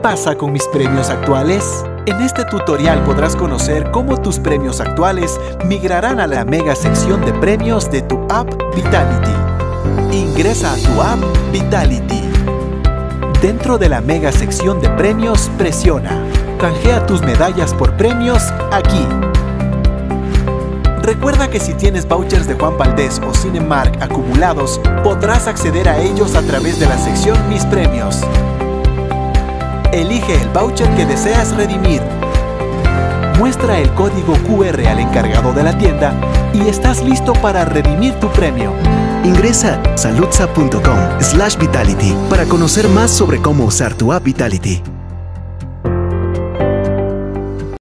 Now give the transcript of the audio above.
pasa con mis premios actuales? En este tutorial podrás conocer cómo tus premios actuales migrarán a la mega sección de premios de tu app Vitality. Ingresa a tu app Vitality. Dentro de la mega sección de premios, presiona. Canjea tus medallas por premios aquí. Recuerda que si tienes vouchers de Juan Valdez o Cinemark acumulados, podrás acceder a ellos a través de la sección Mis Premios. Elige el voucher que deseas redimir. Muestra el código QR al encargado de la tienda y estás listo para redimir tu premio. Ingresa a saludsa.com/Vitality para conocer más sobre cómo usar tu app Vitality.